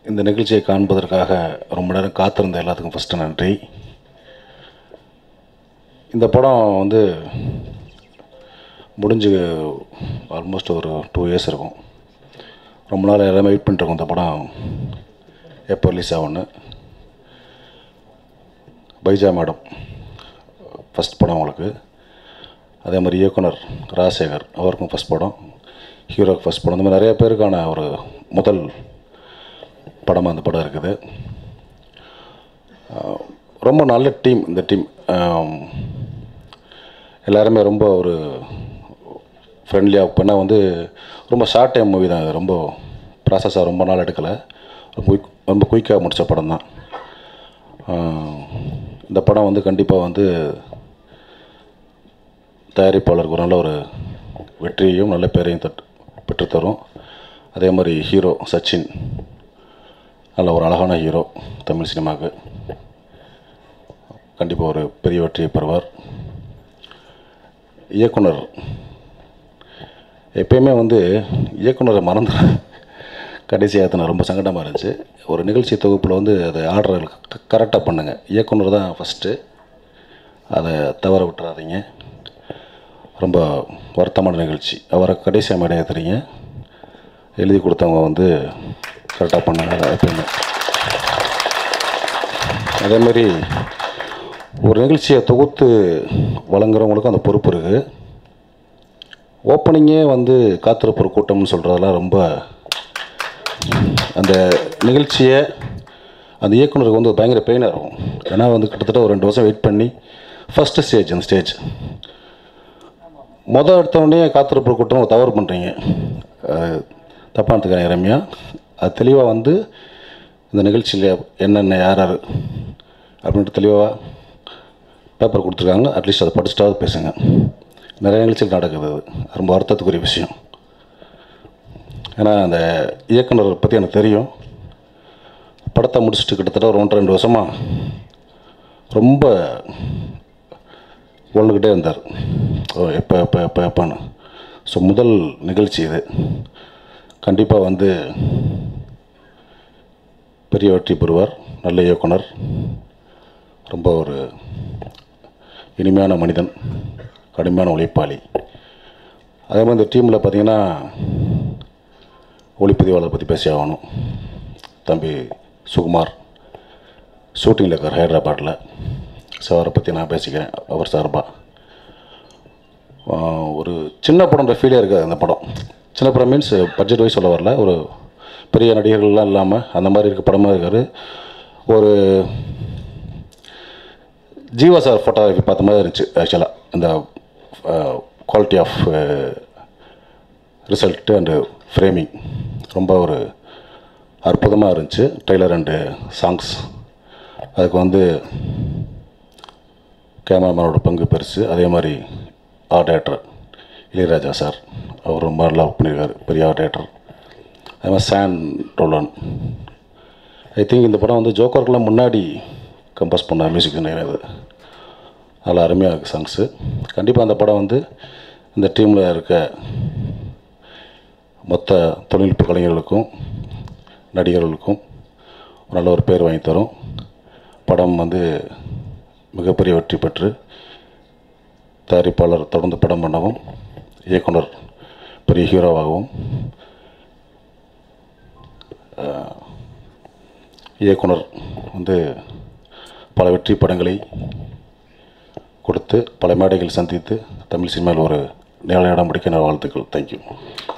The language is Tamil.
இந்த நிகழ்ச்சியை காண்பதற்காக ரொம்ப நேரம் காத்திருந்த எல்லாத்துக்கும் ஃபஸ்ட்டு நன்றி. இந்த படம் வந்து முடிஞ்சு ஆல்மோஸ்ட் ஒரு 2 இயர்ஸ் இருக்கும். ரொம்ப நாள் எல்லாமே வெயிட் பண்ணிட்டுருக்கோம் இந்த படம் எப்போ ரிலீஸ் ஆகும்னு. பைஜா மேடம் ஃபஸ்ட் படம் அவங்களுக்கு. அதே மாதிரி இயக்குனர் ராஜசேகர் அவருக்கும் ஃபஸ்ட் படம், ஹீரோக்கு ஃபஸ்ட் படம். இந்த மாதிரி நிறைய பேருக்கான ஒரு முதல் படமாக அந்த படம் இருக்குது. ரொம்ப நல்ல டீம் இந்த டீம். எல்லாருமே ரொம்ப ஒரு ஃப்ரெண்ட்லியாக. இப்போனா வந்து ரொம்ப ஷார்ட் டைம் மூவி தான் இது. ரொம்ப ப்ராசஸாக ரொம்ப நாள் எடுக்கலை. ரொம்ப குயிக்காக முடித்த படம் தான். இந்த படம் வந்து கண்டிப்பாக வந்து தயாரிப்பாளருக்கு ஒரு நல்ல ஒரு வெற்றியையும் நல்ல பேரையும் பெற்றுத்தரும். அதே மாதிரி ஹீரோ சச்சின் நல்ல ஒரு அழகான ஹீரோ. தமிழ் சினிமாவுக்கு கண்டிப்பாக ஒரு பெரிய வெற்றியை பெறுவார். இயக்குனர் எப்பயுமே வந்து இயக்குனரை மறந்து கடைசியாக நான் ரொம்ப சங்கடமாக இருந்துச்சு. ஒரு நிகழ்ச்சி தொகுப்பில் வந்து அதை ஆர்டர் கரெக்டாக பண்ணுங்கள். இயக்குனர் தான் ஃபஸ்ட்டு, அதை தவற விட்டுறாதீங்க. ரொம்ப வருத்தமான நிகழ்ச்சி. அவரை கடைசியாக மேடையாக தெரியுங்க. எழுதி கொடுத்தவங்க வந்து கரெக்டாக பண்ணாங்க எப்பயுமே. அதேமாதிரி ஒரு நிகழ்ச்சியை தொகுத்து வழங்குறவங்களுக்கும் அந்த பொறுப்பு இருக்குது. ஓப்பனிங்கே வந்து காத்திருப்பொரு கூட்டம்னு சொல்கிறதெல்லாம் ரொம்ப அந்த நிகழ்ச்சியை அந்த இயக்குனருக்கு வந்து பயங்கர பெயினாக இருக்கும். ஏன்னா வந்து கிட்டத்தட்ட ஒரு 2 வருஷம் வெயிட் பண்ணி ஃபஸ்ட்டு ஸ்டேஜ் அந்த ஸ்டேஜ் எடுத்தோடனே காத்திருப்பொரு கூட்டம் தவறு பண்ணுறீங்க. தப்பாக எடுத்துக்கிறேன் ரம்யா. அது தெளிவாக வந்து இந்த நிகழ்ச்சியில் என்னென்ன யார் யார் அப்படின்ட்டு தெளிவாக பேப்பர் கொடுத்துருக்காங்க. அட்லீஸ்ட் அதை படிச்சுட்டாவது பேசுங்க. நிறைய நிகழ்ச்சிகள் நடக்குது. அது ரொம்ப வருத்தத்துக்குரிய விஷயம். ஏன்னா அந்த இயக்குனர் பற்றி எனக்கு தெரியும். படத்தை முடிச்சுட்டு கிட்டத்தட்ட ஒரு 1-2 வருஷமாக ரொம்ப உழந்துக்கிட்டே இருந்தார். எப்போ எப்போ எப்போ எப்பான்னு. ஸோ முதல் நிகழ்ச்சி இது. கண்டிப்பாக வந்து பெரிய வெற்றி பெறுவார். நல்ல இயக்குனர், ரொம்ப ஒரு இனிமையான மனிதன், கடுமையான உழைப்பாளி. அதே மாதிரி இந்த டீமில் பார்த்திங்கன்னா ஒளிப்பதிவாளர் பற்றி பேசி ஆகணும். தம்பி சுகுமார் ஷூட்டிங்கில் இருக்கார் ஹைதராபாத்தில். ஸோ அவரை பற்றி நான் பேசிக்கிறேன் அவர் சார்பாக. ஒரு சின்ன படம்ன்ற ஃபீலே இருக்காது அந்த படம். சின்ன படம் மீன்ஸ் பட்ஜெட் வைஸ் சொல்ல வரல. ஒரு பெரிய நடிகர்கள்லாம் இல்லாமல் அந்த மாதிரி இருக்க படமாக இருக்கார். ஒரு ஜீவா சார் ஃபோட்டோகிராஃபி பார்த்த மாதிரி இருந்துச்சு ஆக்சுவலாக. இந்த quality of result and framing ரொம்ப ஒரு அற்புதமாக இருந்துச்சு. Trailer and songs. அதுக்கு வந்து கேமராமேனோட பங்கு பெருசு. அதே மாதிரி ஆர்ட் டைரக்டர் இளையராஜா சார், அவர் ரொம்ப நல்லா ஒர்க் பண்ணியிருக்காரு, பெரிய ஆர்ட் டைரக்டர். அதே மாதிரி சான் ரோலன். ஐ திங்க் இந்த படம் வந்து ஜோக்கருக்குலாம் முன்னாடி கம்போஸ் பண்ண மியூசிக் இது. நல்லா அருமையாக இருக்குது சாங்ஸு. கண்டிப்பாக அந்த படம் வந்து இந்த டீமில் இருக்க மொத்த தொழில்நுட்ப கலைஞர்களுக்கும் நடிகர்களுக்கும் நல்ல ஒரு பேர் வாங்கி தரும். படம் வந்து மிகப்பெரிய வெற்றி பெற்று தயாரிப்பாளர் தொடர்ந்து படம் பண்ணவும், இயக்குனர் பெரிய ஹீரோவாகவும், இயக்குனர் வந்து பல வெற்றி படங்களை கொடுத்து பல மேடைகள் சந்தித்து தமிழ் சினிமாவில் ஒரு நிலையிடம் பிடிக்க நான் வாழ்த்துக்கள். தேங்க்யூ.